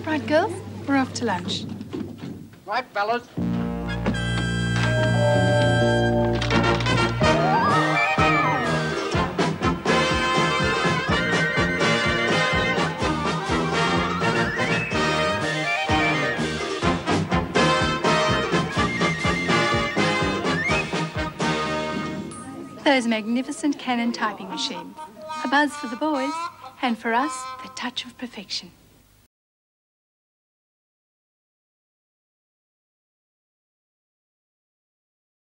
Right, girls, we're off to lunch. Right, fellas. Those magnificent Canon typing machines. A buzz for the boys, and for us, the touch of perfection.